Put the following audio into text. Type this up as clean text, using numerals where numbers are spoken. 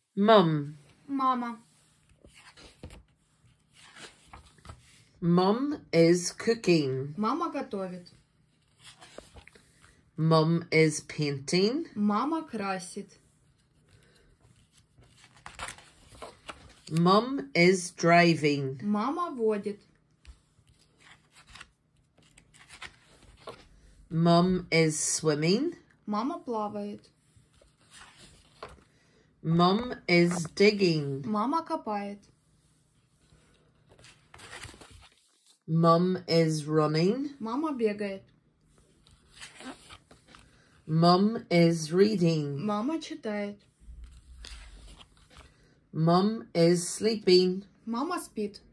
Mum. Мама. Mum is cooking. Мама готовит. Mum is painting. Мама красит. Mum is driving. Мама водит. Mum is swimming. Мама плавает. Mum is digging. Мама копает. Mum is running. Мама бегает. Mum is reading. Мама читает. Mum is sleeping. Мама спит.